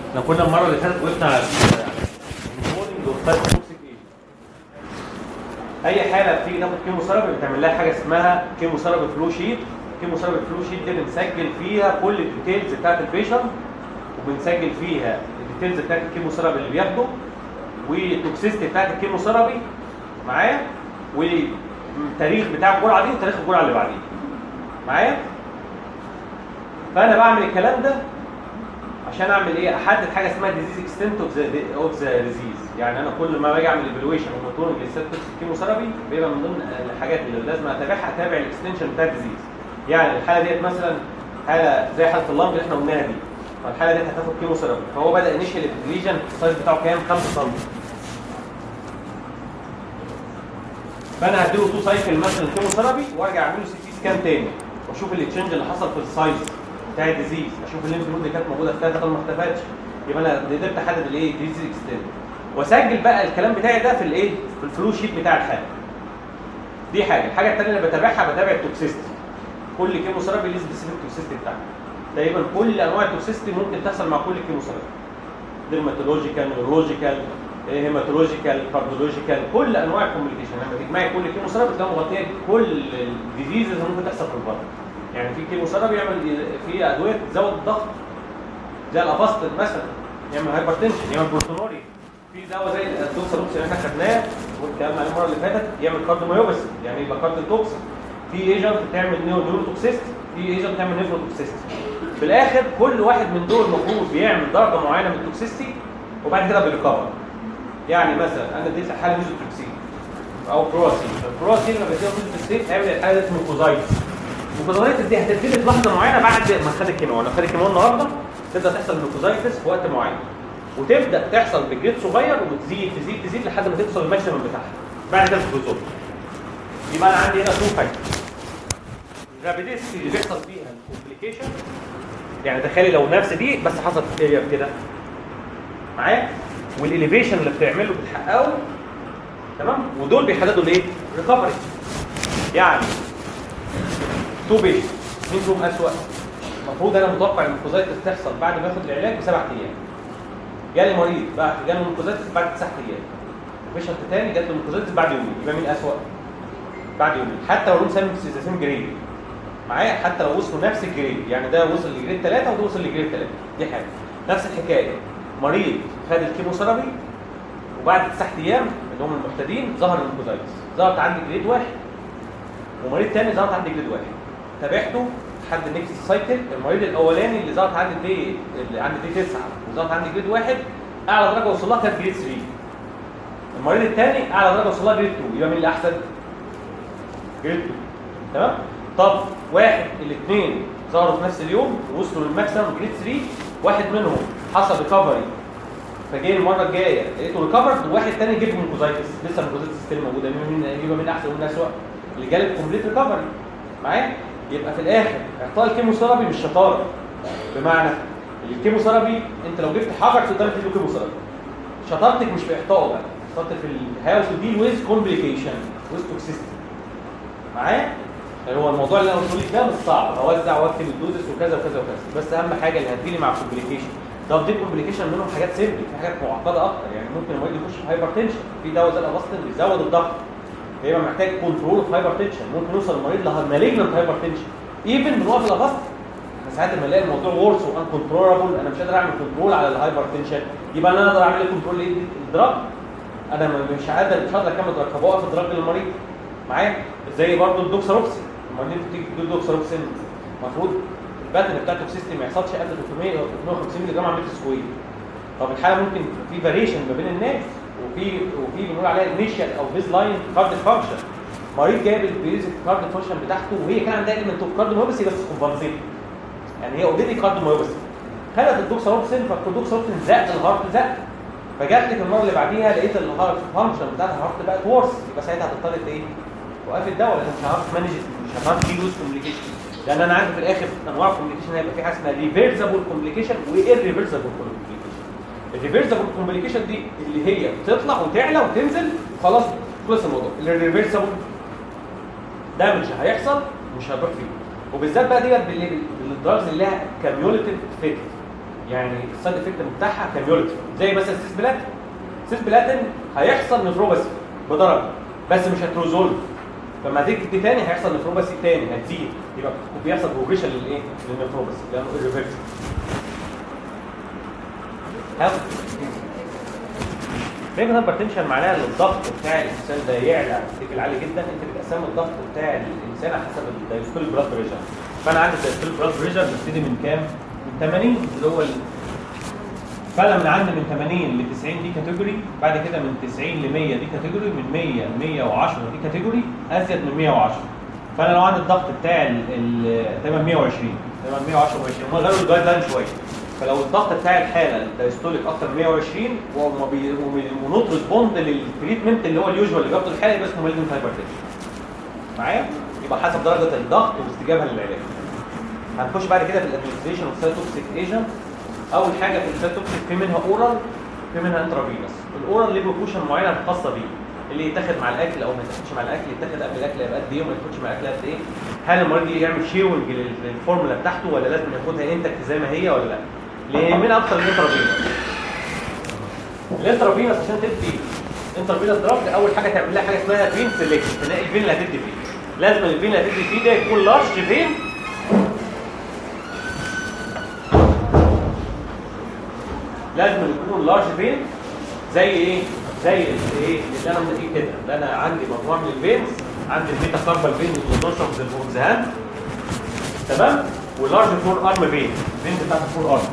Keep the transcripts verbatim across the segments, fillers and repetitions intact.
احنا كنا المره اللي فاتت وقفنا على اي حاله بتيجي تاخد كيمو ثيرابي بتعمل لها حاجه اسمها كيمو ثيرابي فلو شيت. كيمو ثيرابي فلو شيت دي بنسجل فيها كل الديتيلز بتاعت البيشنت، وبنسجل فيها الديتيلز بتاعت الكيمو ثيرابي اللي بياخده، والتوكسيستي بتاعت الكيمو ثيرابي معايا، والتاريخ بتاع الجرعه دي وتاريخ الجرعه اللي بعديه معايا. فانا بعمل الكلام ده عشان اعمل ايه؟ احدد حاجه اسمها ديزيز اكستنت اوف ذا اوف ذا ديزيز. يعني انا كل ما باجي اعمل ايفالويشن ومونيتورنج للسيتوكس كيمو ثيرابي بيبقى من ضمن الحاجات اللي لازم اتابعها اتابع الاكستنشن بتاع الديزيز. يعني الحاله ديت مثلا حاله زي حاله اللنج اللي احنا قلناها دي، فالحاله ديت هتاخد كيمو ثيرابي، فهو بدا انيشال ليجن السايز بتاعه كام؟ خمسة سم. فانا هديله تو سايكل مثلا كيمو ثيرابي وارجع اعمل له سي تي سكان تاني واشوف التشنج اللي حصل في السايز بتاع الديزيز، اشوف الليمف نود اللي كانت موجوده في ثلاثه ما اختفتش، يبقى انا قدرت احدد الايه؟ ديزيز اكستنت، واسجل بقى الكلام بتاعي ده في الايه؟ في الفلو شيت بتاع الحاله. دي حاجه، الحاجه الثانيه اللي بتابعها بتابع التوكسيستي. كل كيمو ثيرابي ليه سبيسيفيك توكسيستي بتاعته. تقريبا كل انواع التوكسيستي ممكن تحصل مع كل كيمو ثيرابي. ديرماتولوجيكال، نيورولوجيكال، هيماتولوجيكال، كارديولوجيكال، كل انواع الكومبليكيشن لما تجمعي كل كيمو ثيرابي تلاقيها مغطيه كل الديزيزز اللي ممكن تحصل في البطن. يعني في كيمو ثيرابي يعمل في ادويه تزود الضغط زي الافاستين مثلا، يعمل هايبرتنشن، يعمل بورتونوري. في دواء زي الدوكساروكس اللي احنا خدناه والكلام عليه المره اللي فاتت يعمل كارديوميوباثي، يعني يبقى كارديوتوكس. في ايجنت بتعمل نيوروتوكسيست، في ايجنت بتعمل نيفروتوكسيست. في الاخر كل واحد من دول المفروض بيعمل درجه معينه من التوكسيستي وبعد كده بيريكفر. يعني مثلا انا اديت حاله ميزوتوكسين او برواسين، البرواسين لما بديها ميزوتوكسين هيعمل الحاله اسمها ميكوزايتس. الميكوزايتس دي هتبتدي في لحظه معينه بعد ما خد الكيماوي، لو خد الكيماوي النهارده تبدا تحصل ميكوزايتس في وقت معين، وتبدا تحصل بجريد صغير وتزيد تزيد تزيد لحد ما توصل للماكسيمم بتاعها بعد كده بتزول. يبقى انا عندي هنا تو فاكتورز، الرابيديتي اللي بيحصل فيها الكومبليكيشن، يعني تخيلي لو نفس دي بس حصلت فيلير كده معايا، والاليفيشن اللي بتعمله بتحققه تمام، ودول بيحددوا الايه؟ ريكفري. يعني تو بيشنت مين فيهم اسوء؟ المفروض انا متوقع ان الميكوزايتس تحصل بعد ما ياخد العلاج بسبع ايام. جالي مريض بعد جاله الميكوزايتس بعد تسع ايام. بيشنت تاني جات له الميكوزايتس بعد يومين، يبقى مين اسوء؟ بعد يومين، حتى لو لهم سيم جريد معايا، حتى لو وصلوا نفس الجريد، يعني ده وصل لجريد ثلاثة وده وصل لجريد ثلاثة، دي حاجه. نفس الحكايه، مريض خد الكيموثيرابي وبعد تسع ايام اللي هم المعتادين ظهر الميكوزايتس، ظهرت عندي جريد واحد، ومريض ثاني ظهرت عندي جريد واحد. تابعته لحد النكست سايكل. المريض الاولاني اللي ظهرت عندي دي اللي عندي دي تسعة وظهرت عندي جريد واحد، اعلى درجه وصل لها كانت جريد ثلاثة. المريض الثاني اعلى درجه وصل لها جريد اثنين، يبقى مين الاحسن؟ جريد اثنين. تمام؟ طب واحد الاثنين ظهروا في نفس اليوم ووصلوا للماكسيمم جريد ثلاثة، واحد منهم حصل ريكفري فجاي المره الجايه لقيته ريكفرد، وواحد ثاني جه ميكوزايتس لسه الميكوزايتس ستيل موجوده، مين يبقى مين احسن ومين اسوء؟ اللي جالب كومبليت ريكفري معايا. يبقى في الاخر اعطاء الكيموثيرابي مش شطاره، بمعنى الكيموثيرابي انت لو جبت حجر تقدر تديله كيموثيرابي، شطارتك مش في اعطائه بقى، شطارتك في هاو تو ديل ويز كومبليكيشن ويز توكسيستي معايا. يعني هو الموضوع اللي انا قلته لك ده مش صعب، اوزع واكتب الدوزس وكذا وكذا وكذا، بس اهم حاجه اللي هتجيلي مع الكومبليكيشن. طب دي الكومبليكيشن منهم حاجات سيمبل، في حاجات معقده اكتر، يعني ممكن المريض يخش في هايبرتنشن، في دواء زي الافاستين بيزود الضغط هيبقى محتاج كنترول في هايبرتنشن، ممكن يوصل المريض لمالجنت هايبرتنشن ايفن من وقت الافاستين. ساعات لما الاقي الموضوع ورث وان كنترولابل، انا مش قادر اعمل كنترول على الهايبرتنشن، يبقى انا اقدر اعمل كنترول للدراج، انا مش قادر مش قادر اكمل دراج، فبوقف الدراج للمريض معايا. زي برضه الدوكساروكسين، لما انت تيجي تدي الدوكساروكسين المفروض الباتن بتاع التوكسيستي ما يحصلش قد ثلاثمية او ثلاثمية وخمسين مللي جرام على متر سكوير. طب الحاله ممكن في فاريشن ما بين الناس، وفي وفي بنقول عليها انيشال او بيز لاين كارد فانكشن. مريض جايب البيزك كارد فانكشن بتاعته وهي كان عندها ايلمنت اوف كارديوميوباثي بس كومبنسيت، يعني هي اوريدي كارديوميوباثي، خدت الدوكساروكسين فالدوكساروكسين زق الهارت زق، فجات لك المره اللي بعديها لقيت الهارت فانكشن بتاعت الهارت بقت ورث، يبقى ساعتها هتضطر ايه؟ توقف الدواء، لان مش هتعرف تمانج، مش هتعرف تجيب ويز كومبليكيشن، لان انا عندي في الاخر انواع كومبليكيشن هيبقى في حاجه اسمها ريفيرسبل كومبليكيشن وايرريفرسبل كومبليكيشن. الريفيرسبل كومبليكيشن دي اللي هي بتطلع وتعلى وتنزل وخلاص خلص الموضوع. الريفيرسبل دامج هيحصل مش هتروح فيه، وبالذات بقى ديت بالدراجز اللي لها كاميوليتيف افكت، يعني السايد افكت بتاعها كاميولتيف، زي مثلا السيس بلاتين. السيس بلاتين هيحصل نفروباسي بدرجه بس مش هتريزولف، فلما تيجي تدي تاني هيحصل نفروباسي تاني هتزيد، يبقى بيحصل بروجريشن للايه؟ للنفروباسي لانه الريفرس. ريجنال هايبرتنشن معناها ان الضغط بتاع الانسان ده يعلى بشكل عالي جدا. انت بتقسم الضغط بتاع الانسان على حسب الدايستوليك بلاد بريشر. فانا عندي الدايستوليك بلاد بريشر بيبتدي من كام؟ من ثمانين اللي هو ال... فانا من عندي من ثمانين ل تسعين دي كاتيجوري، بعد كده من تسعين ل مية دي كاتيجوري، من مية ل مية وعشرة دي كاتيجوري، ازيد من مية وعشرة. فانا لو عندي الضغط بتاع ال تقريبا مية وعشرين تقريبا مية وعشرة و20 هم غيروا الجايد لاين شويه. فلو الضغط بتاع الحاله الدايستوليك اكتر من مية وعشرين ونوت ريسبوند للتريتمنت اللي هو اليوجوال اللي جابته الحاله، يبقى اسمه مالجنت هايبرتنشن. معايا؟ يبقى حسب درجه الضغط واستجابه للعلاج. هنخش بعد كده في الادمنستريشن اوف سايتوكسيك ايجنت. اول حاجه في السايتوكسيك في منها اورال في منها انترافينوس. الاورال ليه بروبوشن معينه خاصه بيه، اللي يتاخد مع الاكل او ما يتاخدش مع الاكل، يتاخد قبل الاكل يبقى قد ايه وما يتاخدش مع الاكل قد ايه. هل المريض يعمل شيرنج للفورمولا بتاعته ولا لازم ياخدها انتكت زي ما هي ولا لا؟ اللي يهمنا اكتر الانترافينوس. الانترافينوس عشان تدي انترافينوس دراج اول حاجه تعمل لها حاجه اسمها فين سيلكشن، تلاقي الفين اللي هتدي فيه. لازم الفين اللي هتدي فيه ده يكون لارج فين، لازم يكون لارج فين زي ايه؟ زي ايه؟ اللي انا من ايه كده، اللي انا عندي مجموعه من الفينز، عندي الميتا كاربال فين والنشر زي الفوكسهان، تمام؟ واللارج فور ارم فين، الفين بتاعت الفور ارم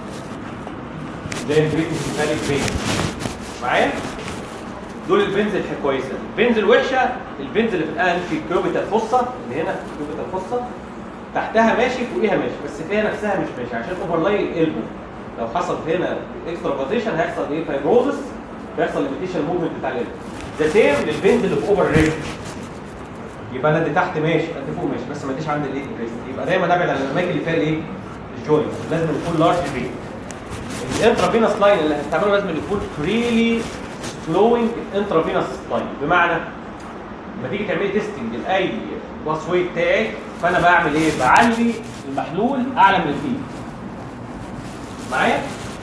زي البريتنسيفاليك فين. معايا؟ دول الفينز الكويسه. الفينز الوحشه الفينز اللي في الان في كيوبيتال فوسا، اللي هنا كيوبيتال فوسا تحتها ماشي فوقيها ماشي، بس فيها نفسها مش ماشي عشان اوفرلاي القلبه. لو حصل هنا اكسترافازيشن هيحصل ايه؟ فايبروزس، هيحصل ليميتيشن موفمنت بتاع القلب. ذا سيم للفينز اللي في اوفر ريست. يبقى انا دي تحت ماشي قد فوق ماشي، بس ما اديش عند الايه؟ الريست. يبقى دايما ابعد عن الاماكن اللي فيها الايه؟ الجوينت. لازم يكون لارج فين. الانترافينوس لاين اللي هتعمله لازم يكون فريلي فلوينج انترافينوس لاين. بمعنى لما تيجي تعملي تيستنج لاي باس واي بتاعك، فانا بعمل ايه؟ بعلي المحلول اعلى من الفين. معايا؟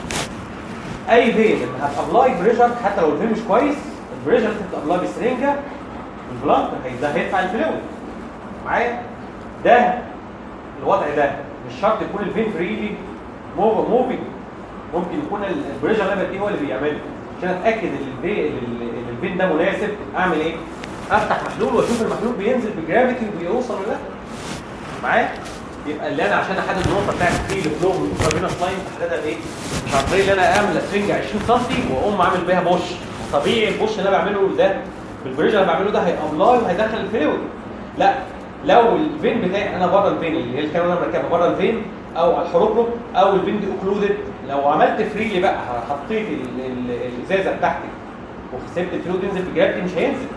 اي فين هتابلاي بريشر حتى لو الفين مش كويس، البريشر اللي هتابلاي بسرنجه البلانت ده هيدفع الفلويد. معايا؟ ده الوضع ده مش شرط يكون الفين فريلي موفينج، ممكن يكون البريشر اللي انا بديه هو اللي بيعمله. عشان اتاكد ان الفين ده مناسب اعمل ايه؟ افتح محلول واشوف المحلول بينزل بجرافيتي وبيوصل ولا لا. معايا؟ يبقى اللي انا عشان احدد النقطه بتاعت فري فلو من انترافينوس لاين احددها بايه؟ مش عن طريق ان انا اعمل سرنجه عشرين سم واقوم عامل بيها بوش. طبيعي البوش اللي انا بعمله ده بالبريشر اللي بعمله ده هيابلاي وهيدخل الفلويد. لا، لو الفين بتاعي انا بره الفين اللي هي الكاميرا اللي انا مركبها بره الفين او على الحروكروب او الفين دي اوكلودد، لو عملت فريلي بقى حطيت الازازه بتاعتي وسبت الفلويد ينزل بجرافيتي مش هينزل.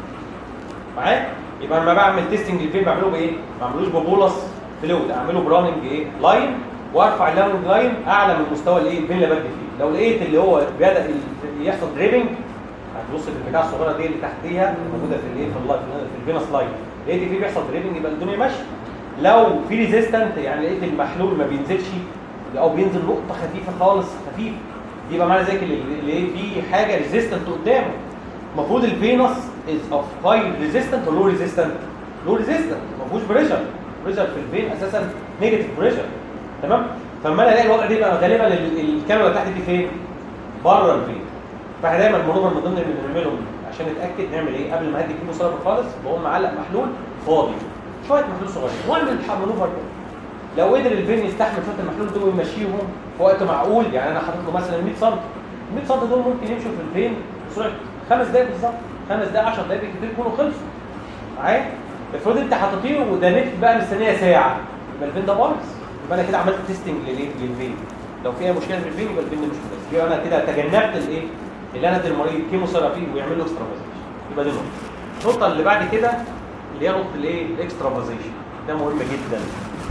معايا؟ يبقى لما بعمل تيستنج الفين بعمله بايه؟ ما بعملوش ببولس فلويد، اعمله براننج ايه؟ لاين، وارفع اللاننج لاين اعلى من مستوى الايه؟ الفين اللي بدي فيه. لو لقيت اللي هو بدا يحصل دريبنج هتبص في البتاعه الصغيره دي اللي تحتيها موجوده في الايه؟ في اللاين في الفينس لاين، لقيت فيه بيحصل دريبنج يبقى الدنيا ماشيه. لو في ريزيستنت يعني لقيت المحلول ما بينزلش او بينزل نقطه خفيفه خالص خفيف، دي يبقى معنى ذلك اللي في حاجه ريزيستنت قدامه. المفروض الفينس از اوف هاي ريزيستنت ولا لو ريزيستنت؟ لو ريزيستنت ما فيهوش بريشر، بريشر في الفين اساسا نيجاتيف بريشر. تمام؟ فلما انا الاقي الوضع ده يبقى غالبا الكاميرا تحت دي فين؟ بره الفين. فاحنا دايما المانوفر من ضمن اللي بنعملهم عشان نتاكد نعمل ايه؟ قبل ما ادي كيلو سيرابي خالص بقوم معلق محلول فاضي، شويه محلول صغير، واعمل المانوفر ده. لو قدر الفين يستحمل شويه المحلول دول ويمشيهم في وقت معقول، يعني انا حاطط له مثلا مية سم، مية سم دول ممكن يمشوا في الفين بسرعه خمس دقائق بالظبط، خمس دقائق عشر دقائق كتير يكونوا خلصوا. معايا؟ افرض انت حاططيه ودنيت بقى مستنيه ساعه، يبقى الفين ده بايظ، يبقى انا كده عملت تيستنج للايه؟ للفين. لو في اي مشكله في الفين يبقى الفين ده مش كويس، يبقى انا كده تجنبت الايه؟ اللي انا ادي المريض كيموثيرابي ويعمل له اكسترافازيشن. يبقى دي نقطه. النقطه اللي بعد كده اللي هي نقطه الايه؟ الاكسترافازيشن. ده مهم جدا.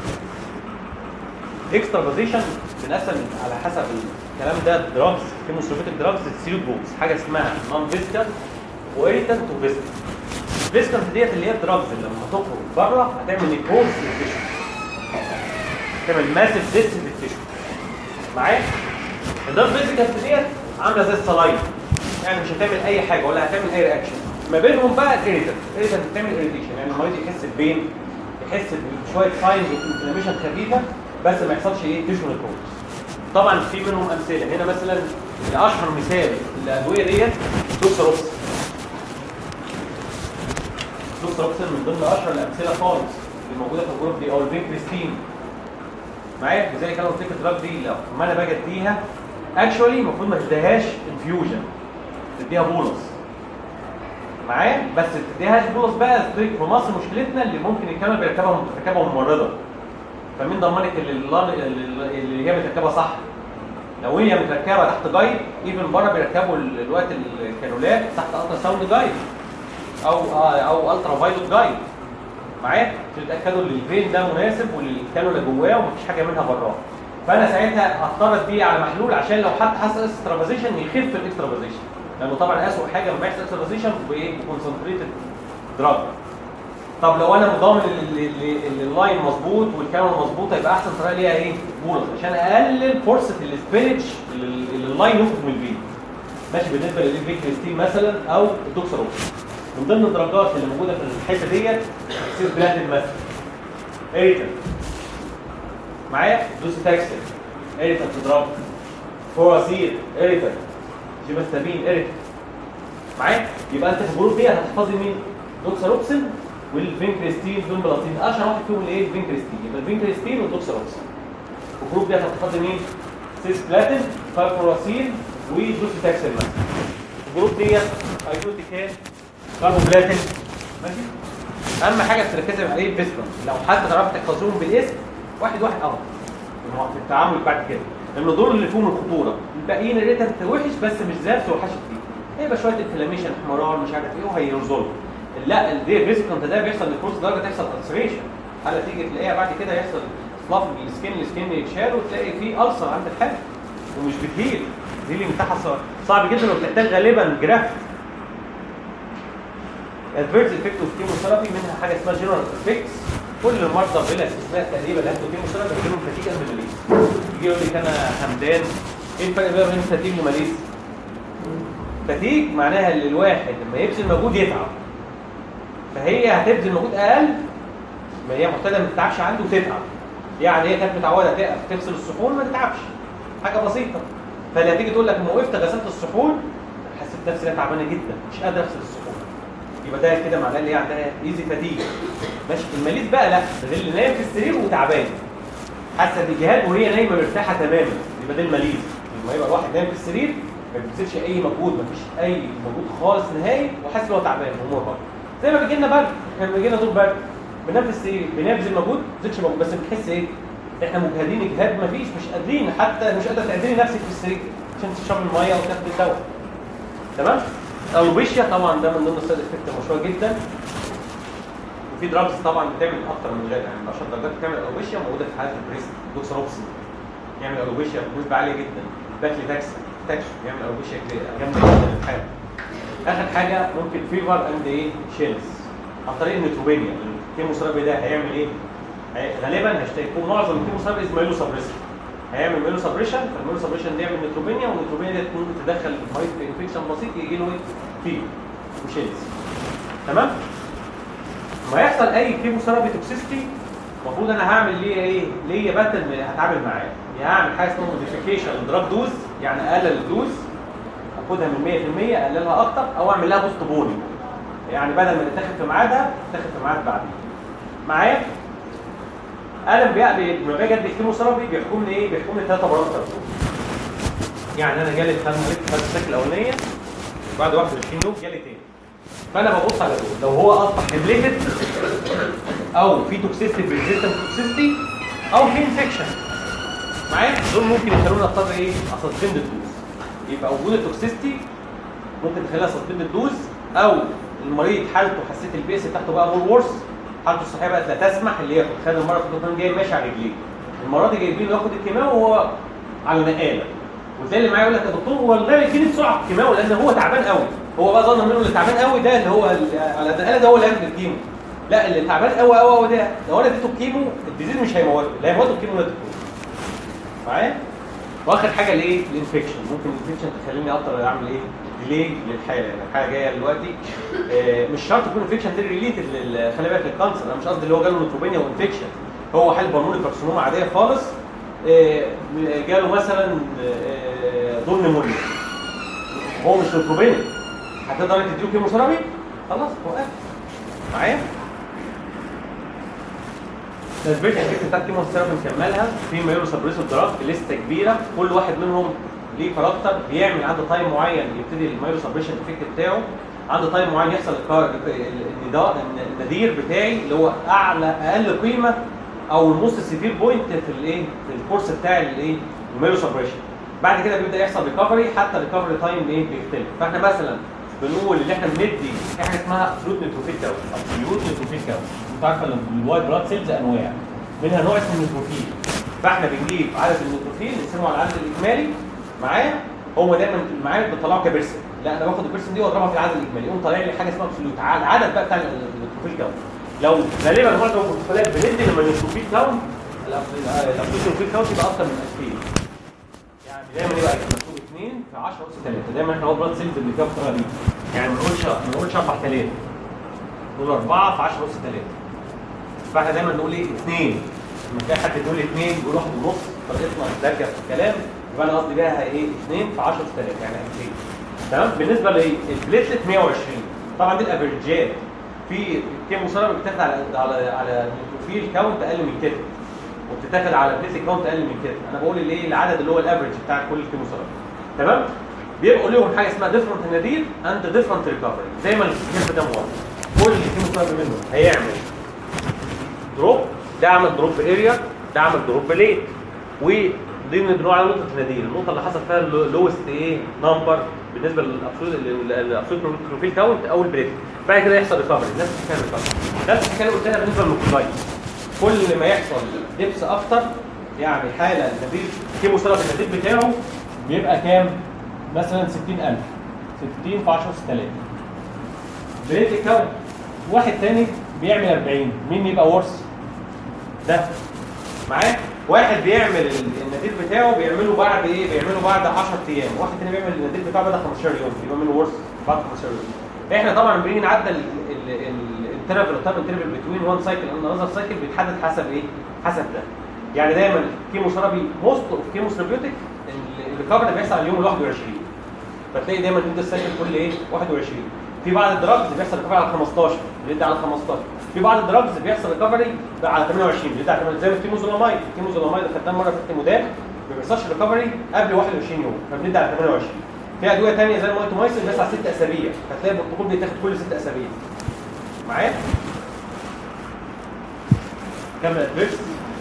الاكسترافازيشن بنقسم على حسب الكلام ده دراجز، كيموثيرابيوتيك دراجز ثري جروبس، حاجه اسمها نون فيسكال وايريتنت وفيسكال. الفيسكال ديت اللي هي الدراجز اللي لما تخرج بره هتعمل نيكروز للتيشو، تعمل ماسيف ديس للتيشو. معايا؟ الدارك فيزيكالز ديت عامله زي الصلايد، يعني مش هتعمل اي حاجه ولا هتعمل اي رياكشن. ما بينهم بقى الاريتنت، الاريتنت بتعمل اريتيشن، يعني المريض يحس ببين، يحس بشويه ساينز انفلاميشن خفيفه، بس ما يحصلش ايه تيشو نيكروز. طبعا في منهم امثله، هنا مثلا اشهر مثال الادويه ديت دوكساروكسين. دوكساروكسين من ضمن اشهر الامثله خالص اللي موجوده في الجروب دي، او الفينكريستين معايا. لذلك انا قلت لك الدراج دي لو ما انا باجي اديها اكشولي المفروض ما تديهاش انفيوجن، تديها بولس معايا، بس ما تديهاش بولس بقى ستريك. في مصر مشكلتنا اللي ممكن الكاميرا بيركبها بتركبها ممرضه، فمين ضمنك اللي, اللي هي متركبه صح؟ لو هي متركبه تحت جايد، ايفن بره بيركبوا الوقت الكانولات تحت الترا ساوند جايد او او الترا فايلوت جايد معايا، عشان يتاكدوا ان الفين ده مناسب والكانولا جواه ومفيش حاجه منها براه. فانا ساعتها هضطر اديه على محلول عشان لو حد حصل اكسترافازيشن يخف الاكسترافازيشن، لانه طبعا اسوء حاجه لما يحصل اكسترافازيشن بايه؟ بكونسنتريتد دراج. طب لو انا مضامن اللاين مظبوط والكانولا مظبوطه، يبقى احسن طريقه ليها ايه؟ بولس، عشان اقلل فرصه السبيلج اللي اللاين يخرج من الفين. ماشي. بالنسبه للفينكريستين مثلا او الدوكساروكسين، من ضمن الدرجات اللي موجوده في الحته ديت سير بلاتين مثلا، اريتنت معايا، دوسيتاكسين اريتنت دراج، فوراسير اريتنت، جيمستابين اريتنت معايا. يبقى انت في الجروب دي هتحفظي مين؟ دوكساروكسين والفينكريستين دول بلاطين. اشهر واحد فيهم الايه؟ الفينكريستين. يبقى الفينكريستين والدوكساروكسين. الجروب دي هتحفظي مين؟ سيس بلاتين، فايفوراسيل، ودوسيتاكسين مثلا. الجروب ديت ايزوتيكان، كاربوبلاتين ماشي. اهم حاجه تركزي عليه الفيسبرم، لو حد تعرف تحفظوهم بالاسم واحد واحد افضل في التعامل بعد كده، لان دول اللي فيهم الخطوره. الباقيين الريتنت وحش بس مش زفت وحشت فيه، هيبقى شويه انفلاميشن، احمرار، مش عارف ايه، وهيرزولف. لا الدي فيسبرم ده بيحصل لكورس درجه تحصل السريشن، حاله تيجي تلاقيها بعد كده يحصل اصلاف السكين، السكين يتشال وتلاقي فيه ألسر عند الحاله ومش بتهيل، الهيلينج بتاعها صعب جدا وبتحتاج غالبا جرافت. الادفيرس افكت اوف كيموثيرابي منها حاجه اسمها جنرال افكتس. كل المرضى بلا استثناء تقريبا اللي هياخدوا كيموثيرابي بيجي لهم فتيج قبل الماليز. يجي يقول لك انا همدان. ايه الفرق بين فتيج وماليز؟ فتيج معناها ان الواحد لما يبذل مجهود يتعب، فهي هتبذل مجهود اقل، ما هي معتاده ما تتعبش عنده وتتعب. يعني هي كانت متعوده تقف تغسل الصحون ما تتعبش، حاجه بسيطه. فاللي هتيجي تقول لك لما وقفت غسلت الصحون حسيت نفسي انا تعبانه جدا مش قادر اغسل الصحون، يبقى ده كده معناه ان هي عندها ايزي فتيج ماشي. الماليز بقى لا، ده اللي نايم في السرير وتعبان حاسه باجهاد وهي نايمه مرتاحه تماما، يبقى ده الماليز. لما يبقى الواحد نايم في السرير ما بيبذلش اي مجهود، ما فيش اي مجهود خالص نهائي وحاسس ان هو تعبان ومرهق. زي ما بيجي لنا برد، احنا بيجي لنا دور برد بننام في السرير بنبذل مجهود، ما بتبذلش مجهود بس بتحس ايه؟ احنا مجهدين اجهاد ما فيش، مش قادرين، حتى مش قادره تعدلي نفسك في السرير عشان تشرب الميه وتاخد الدواء. تمام؟ الالوبيشيا طبعا ده من ضمن السايد افكت المشهوره جدا. وفي دراجز طبعا بتعمل اكتر من غيرها، يعني اشهر درجات بتعمل الالوبيشيا موجوده في حالات البريست، دوكساروكسين يعمل الالوبيشيا بنسبه عاليه جدا، باكليتاكسين تاكسو يعمل الالوبيشيا جامده جدا في الحاله. اخر حاجه ممكن فيفر اند ايه؟ شيلز عن طريق النيوتروبينيا. الكيموثيرابي ده هيعمل ايه؟ غالبا هيكون معظم الكيموثيرابي مايلو سبريشن، هيعمل مايلو سبريشن، فالمايلو سبريشن دي يعمل نيوتروبينيا، والنيوتروبينيا دي تكون تدخل المريض في انفكشن بسيط يجي له ايه؟ فيفر وشيلز. تمام؟ لما يحصل اي كيموثيرابي توكسيستي المفروض انا هعمل ليه ايه؟ ليه باترن هتعامل معاه؟ يا هعمل حاجه اسمها موديفيكيشن الدراج دوز، يعني اقلل الدوز اخدها من مية في المية اقللها اكتر، او اعمل لها بوست بوني، يعني بدل ما تتاخد في ميعادها تتاخد في ميعاد بعدين. معايا؟ انا لما باجي ادي الكيموثيرابي بيحكمني ايه؟ بيحكمني ثلاثه بارامتر. يعني انا جالي خدت السكه الاولانيه بعد واحد وعشرين يوم جالي تاني، فانا ببص على دول، لو هو اصبح ديبليتد او في توكسيستي ريزيستنت توكسيستي او في انفكشن معايا، دول ممكن يخلوني اضطر ايه؟ اسسبند الدوز. يبقى وجود التوكسيستي ممكن تخليها اسسبند الدوز، او المريض حالته حسيت البي اس بتاعته بقى مور وورس، حالته الصحيه بقت لا تسمح اللي ياخد. خد المره اللي كان جاي ماشي على رجليه، المره دي جايبين له ياخد الكيماوي وهو على نقاله، وتلاقي اللي معايا يقول لك يا دكتور هو الغالي اديني بسرعه الكيماوي لان هو تعبان قوي. هو بقى ظن منه اللي تعبان قوي ده اللي هو على النقاله ده هو اللي هياخد الكيمو. لا، اللي تعبان قوي قوي قوي ده لو انا اديته الكيمو الديزيز مش هيموته، اللي هيموته الكيمو ده الدكتور. معايا؟ واخر حاجه الايه؟ الانفكشن. ممكن الانفكشن تخليني اقدر اعمل ايه؟ ديلي للحاله، يعني الحاله جايه دلوقتي آه مش شرط يكون انفكشن دي ريليتد، خلي بالك للكانسر، انا مش قصدي اللي هو جاله نيوتروبينيا وانفكشن، هو حاله بالمونري كارسينوما عاديه خالص، آه جاله مثلا آه دور نيمونيا، هو مش نيوتروبينيا، هتقدر تديله كيموثيرابي؟ خلاص وقف معايا. تثبيت الفكره بتاعت الكيموثيرابي نكملها. في مايلو سبريسيف دراج لسته كبيره، كل واحد منهم ليه كاركتر، بيعمل عنده تايم معين يبتدي المايلو سبريشن افكت بتاعه، عنده تايم معين يحصل النداء النذير بتاعي اللي هو اعلى اقل قيمه او الموست سيفير بوينت في الايه؟ في الكورس بتاع الايه؟ المايلو سبريشن. بعد كده بيبدا يحصل ريكفري، حتى الريكفري تايم ايه؟ بيختلف. فاحنا مثلا بنقول ان احنا بندي حاجه اسمها ابسولوت نيوتروفيل كاونت، ابسولوت نيوتروفيل كاونت. انت عارفه الوايت بلاد سيلز انواع، منها نوع اسمه النيوتروفيل. فاحنا بنجيب عدد النيوتروفيل نقسمه على العدد الاجمالي معايا، هو دايما معايا بتطلعه كبرسن، لا انا باخد البرسن دي واضربها في العدد الاجمالي يقوم طالع لي حاجه اسمها ابسولوت العدد بقى بتاع النيوتروفيل كاونت. لو غالبا برضه البروتوكولات بندي لما النيوتروفيل كاونت الابسولوت نيوتروفيل كاونت يبقى اكتر من ألفين، يعني دايما يبقى مكتوب اثنين في عشرة أس ثلاثة، دايما احنا هو بلاد سيلز اللي فيها بالطريقه دي، يعني ما نقولش ما نقولش أربعة آلاف، نقول أربعة في عشرة أس ثلاثة. فاحنا دايما نقول ايه؟ اثنين، لما تلاقي حد يقول اثنين يقول واحد ونص طريقتنا دارجه في الكلام، يبقى انا قصدي بيها ايه؟ اثنين في عشرة أس ثلاثة يعني ألفين. تمام؟ بالنسبه للبليتلت مية وعشرين، طبعا دي الافريجات، في كيموثيرابي بتاخد على على على نيوتروفيل كاونت اقل من كده، وبتتاخد على بليتلت كاونت اقل من كده، انا بقول الايه؟ العدد اللي هو الافريج بتاع كل الكيموثيرابي. تمام؟ بيبقوا لهم حاجه اسمها ديفرنت نادير اند ديفرنت ريكفري، زي ما الكتاب ده موضح. كل كيموثيرابي منهم هيعمل دروب، ده عمل دروب اريا، ده عمل دروب ليت، ودي بنقول على نقطه النادير، النقطه اللي حصل فيها اللوست ايه؟ نمبر بالنسبه للابسولوت للابسولوت نيوتروفيل كاونت او البريد. بعد كده يحصل ريكفري، نفس الكلام ريكفري، نفس الكلام قلتها بالنسبه للميكروزايت. كل ما يحصل دبس اكتر، يعني حاله النادير كيموثيرابي النادير بتاعه بيبقى كام؟ مثلا ستين ألف، ستين في عشرة أس ثلاثة. بريد كاونت واحد تاني بيعمل أربعين، مين يبقى ورث؟ ده معاه؟ واحد بيعمل النادير بتاعه بيعمله بعد ايه؟ بيعمله بعد عشرة ايام، واحد تاني بيعمل النادير بتاعه بعد خمستاشر يوم، يبقى منه ورث بعد خمستاشر يوم. احنا طبعا بنيجي نعدل الانترفال التايم انترفال بين وان سايكل اند انذر سايكل بيتحدد حسب ايه؟ حسب ده. يعني دايما الكيموثيرابي موست اوف كيموثيرابيوتيك الريكفري بيحصل على اليوم ال واحد وعشرين، فتلاقي دايما بيبدا السايكل كل ايه؟ واحد وعشرين. في بعض الدراجز بيحصل ريكفري على خمستاشر، بيبدا على خمستاشر. في بعض الدراجز بيحصل ريكفري على ثمانية وعشرين، بيبدا على ثمانية وعشرين، زي الكيموزولامايد، الكيموزولامايد اللي خدناه مره في التيموداب ما بيحصلش ريكفري قبل واحد وعشرين يوم، فبنبدا على ثمانية وعشرين. في ادويه ثانيه زي المايتومايسين بس على ست اسابيع، فتلاقي البروتوكول بيتاخد كل ست اسابيع. معايا؟ كمل ادفيرس.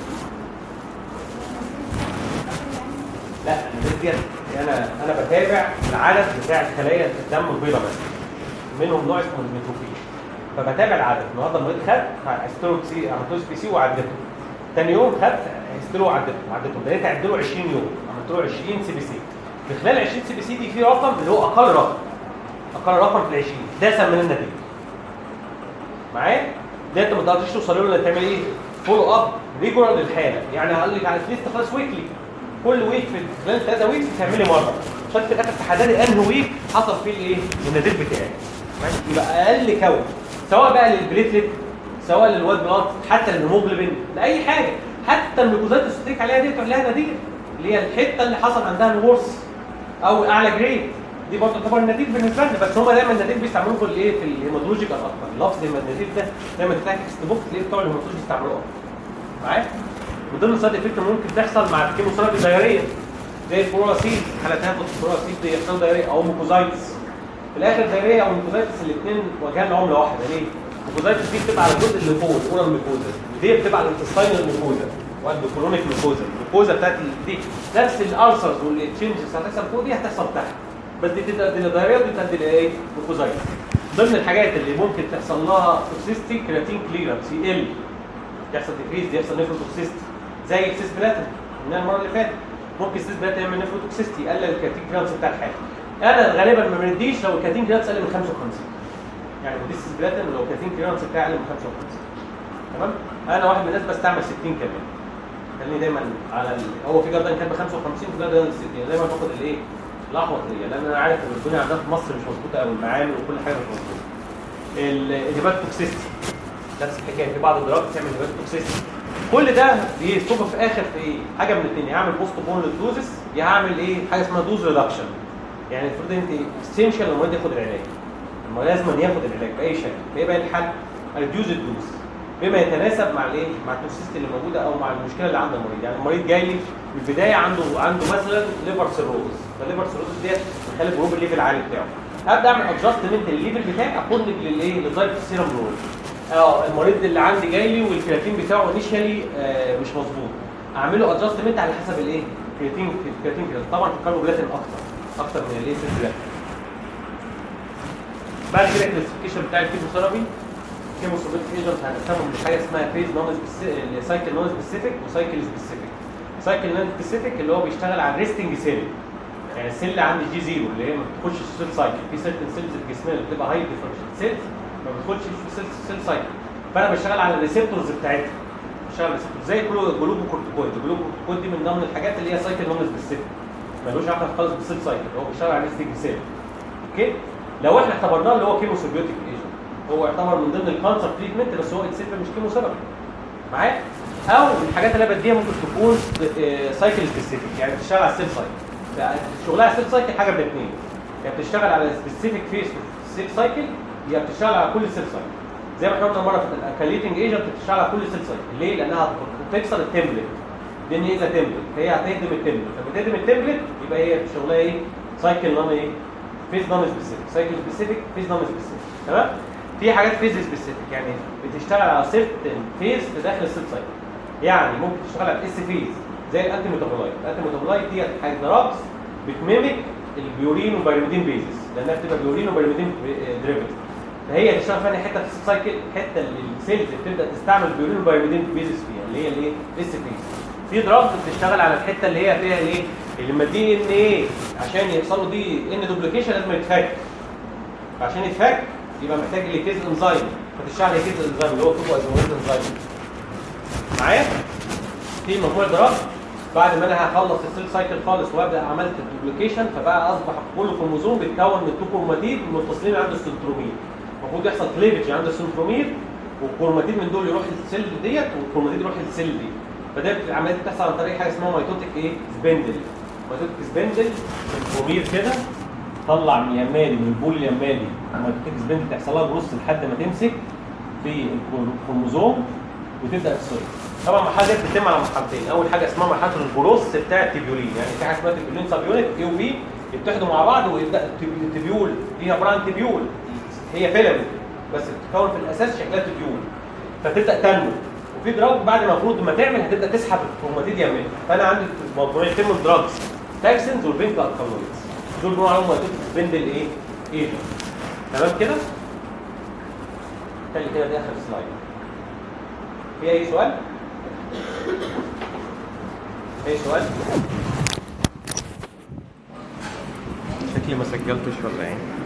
لا انا ديت انا انا بتابع العدد بتاع الخلايا الدم البيضاء بس، منهم نوع اسمه النيوتروفيل، فبتابع العدد. النهارده المريض خد هيسترو سي عملت له سي سي وعدته، ثاني يوم خد هيسترو وعدته وعدته بدأت اعد له عشرين يوم، عملت له عشرين سي بي سي. في خلال عشرين سي بي سي دي في رقم اللي هو اقل رقم، اقل رقم في ال عشرين ده سميناه النتيجه. معايا؟ ده انت ما تقدرش توصل له الا تعمل ايه؟ فولو اب ريجولار للحاله، يعني هقول لك على ليست خلاص ويكلي، كل ويك في خلال ثلاثة ويكس تعملي مره، عشان في الاخر تحددي انهي ويك حصل فيه الايه؟ النتيج بتاعك. يبقى اقل كون سواء بقى للبليتلت سواء للوايت بلاد حتى للهيموجلوبين لاي حاجه، حتى الميكوزات اللي بتستيك عليها دي بتقول لها نتيجه اللي هي الحته اللي حصل عندها الورث او اعلى جريد، دي برضه تعتبر النتيج بالنسبه لنا، بس هم دايما النتيج بيستعملوه في الايه؟ في الهيماتولوجيكال اكتر، لفظ النتيج ده دايما تلاقي تكست بوك تلاقي بتوع الهيماتولوجي بيستعملوه. معايا؟ من ضمن السايد افكت ممكن تحصل مع الكيموثيرابي دايريه زي الفلوراسيل، حالات هاخد الفلوراسيل دي يحصل دايريه او ميكوزايتس. في الاخر دايريه او ميكوزايتس الاثنين وجهان عمله واحده، ليه؟ الميكوزايتس دي بتبقى على الجزء اللي فوق الاورال ميكوزا، ودي بتبقى على الانتستاينال ميكوزا والكولونيك ميكوزا، الميكوزا بتاعت دي نفس الالسرز والتشينجز هتحصل فوق دي هتحصل تحت، بس دي بتدي للدايريه ودي بتدي لايه؟ ميكوزايتس. ضمن الحاجات اللي ممكن تحصل لها توكسيستي كرياتين كليرنس يقل، يحصل ديكريز، يحصل نيفروتوكسيستي زي السيس بلاتين قلنا المره اللي فاتت، ممكن السيس بلاتين يعمل نيفروتوكسيستي يقلل الكرياتين كليرنس بتاع الحاله. انا غالبا ما بنديش لو الكرياتين كليرنس اقل من خمسة وخمسين، يعني بدي السيس بلاتين لو الكرياتين كليرنس بتاعي اقل من خمسة وخمسين. تمام؟ انا واحد من الناس بستعمل ستين كمان. خليني دايما على ال... هو في جردن كان ب خمسة وخمسين وفي جردن ستين، دايما باخد الايه؟ الاحوط ليا، لان انا عارف ان الدنيا عندنا في مصر مش مظبوطه قوي، المعامل وكل حاجه مش مظبوطه. الهيبات توكسيستي نفس الحكايه، في بعض الدرجات بتعمل هيبات توكسيستي. كل ده بيصب في اخر في ايه؟ حاجه من الاثنين، يا هعمل بوست بون للدوزس يا هعمل ايه؟ حاجه اسمها دوز ريدكشن. يعني المفروض انت اسينشال المريض ياخد العلاج. المريض لازم ياخد العلاج باي شكل، فيبقى الحل ريديوز الدوز بما يتناسب مع الايه؟ مع التوكسيستي اللي موجوده او مع المشكله اللي عند المريض. يعني المريض جاي لي في البدايه عنده عنده مثلا ليفر سيروز، فالليفر سيروز ديت بتخلي الجروب الليفل عالي بتاعه. هبدا اعمل ادجستمنت للليفل بتاعي اكون للايه؟ لدرجه السيرم رول. اه المريض اللي عندي جاي لي والكرياتين بتاعه انيشالي آه مش مظبوط، اعمل له ادجستمنت على حسب الايه؟ كرياتين كرياتين كده طبعا في الكاربوهيدرات اكتر اكتر من الايه؟ سيرفلات. بعد كده الكلاسيفيكيشن بتاع الكيموثيرابي. الكيموثيرابي ايجنت هنقسمهم لحاجه اسمها فيز نون سايكل نون سبيسيفيك وسايكل سبيسيفيك. سايكل نون سبيسيفيك اللي هو بيشتغل على الريستنج سيل، يعني السيل اللي عندي جي زيرو اللي هي ما بتخش في سيل سايكل، في سيرتن سيلز في جسمنا اللي بتبقى هاي ديفرنشال سيلز ما بتدخلش في سيل سيل سايكل، فانا بشتغل على الريسبتورز بتاعتها. بشتغل على الريسبتورز زي جلوكورتيكويد، الجلوكورتيكويد دي من ضمن الحاجات اللي هي سايكل نون سبيسيفيك مالوش علاقه خالص بالسيل سايكل، هو بيشتغل على الريستنج سيل. اوكي؟ لو احنا اعتبرناه اللي هو كيموثيرابيوتيك ايجنت، هو يعتبر من ضمن الكانسر تريتمنت بس هو اتسيلف مش كيموثيرابي. معايا؟ او الحاجات اللي انا بديها ممكن تكون سايكل سبيسيفيك، يعني بتشتغل على السيل سايكل. شغلها على السيل سايكل حاجه من الاثنين، يا يعني بتشتغل على سبيسيفيك فيس سيل سايكل يا بتشتغل على كل سيل سايكل. زي ما احنا قلنا مره في الاكاليتنج ايجنت بتشتغل على كل سيل سايكل، ليه؟ لانها بتكسر التمبلت. دي ان هي تمبلت، فهي هتهدم التمبلت، فلما تهدم التمبلت يبقى هي شغلها ايه؟ سايكل نون ايه؟ فيز نون سبيسيفيك، سايكل سبيسيفيك فيز نون سبيسيفيك. تمام؟ في حاجات فيز سبيسيفيك، يعني بتشتغل على سيرتن فيز في داخل السيل سايكل. يعني ممكن تشتغل على الاس فيز زي الانتي ميتابولايت، الانتي ميتابولايت دي حاجه دراجز بتميمك البيورين وبيرميدين بيزس، لانها بتبقى بيورين وبيرميدين ديريفيتيف. فهي تشتغل في حته في السيل سايكل، الحته اللي السيلز بتبدا تستعمل بيورين وبيرميدين بيزس فيها اللي هي الايه؟ اس فيز. في دراجز بتشتغل على الحته اللي هي فيها الايه؟ اللي لما دي ان ايه عشان يحصل له دي ان دوبليكيشن لازم يتفك. عشان يتفك يبقى محتاج ليكيز انزيم، فتشتغل ليكيز انزيم اللي هو توبو ازوميز انزيم. معايا؟ في مجموعه دراج بعد ما انا هخلص السيل سايكل خالص وابدا عملت الدوبليكيشن، فبقى اصبح كل كروموزوم بيتكون من تو كروماتيد متصلين عند السنترومير. المفروض يحصل كليفج عند السنترومير والكروماتيد من دول يروح للسيل ديت والكروماتيد يروح للسيل دي. فده العمليه بتحصل عن طريق حاجه اسمها ميتوتيك ايه؟ سبندل. ميتوتيك سبندل الكرومير كده طلع من اليمالي من البول اليمالي، الميتوتيك سبندل تحصل لها بروس لحد ما تمسك في الكروموزوم وتبدا تسيل. طبعا المرحله دي بتتم على مرحلتين، اول حاجه اسمها مرحله البروس بتاع التبيولين، يعني في حاجه اسمها تبيولين سب يونت اي وبي يتحدوا مع بعض ويبدا التبيول دي عباره عن تبيول هي فيلامنت بس بتتكون في الاساس شكلها تبيول، فتبدا تنمو. وفي دراج بعد ما المفروض ما تعمل هتبدا تسحب الكروماتيد يعملها. فانا عندي موضوعين تم الدراجز تاكسنز والبنك الكالويدز، دول بنقول عليهم ميتوتيك سبندل ايه؟ ايجنت. تمام كده؟ خلي كده دي اخر سلايد. في اي سؤال؟ اي سؤال؟ شكلي ما سجلتش ولا ايه؟